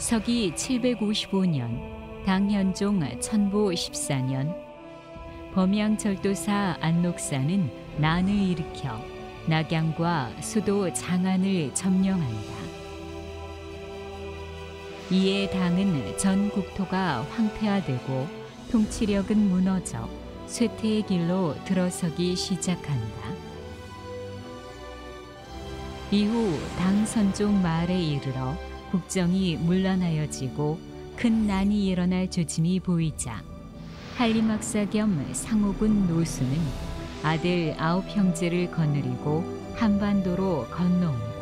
서기 755년, 당현종 천보 14년, 범양절도사 안록사는 난을 일으켜 낙양과 수도 장안을 점령한다. 이에 당은 전 국토가 황폐화되고 통치력은 무너져 쇠퇴의 길로 들어서기 시작한다. 이후 당 선종 말에 이르러 국정이 문란하여지고 큰 난이 일어날 조짐이 보이자 한림학사 겸 상호군 노수는 아들 9형제를 거느리고 한반도로 건너온다.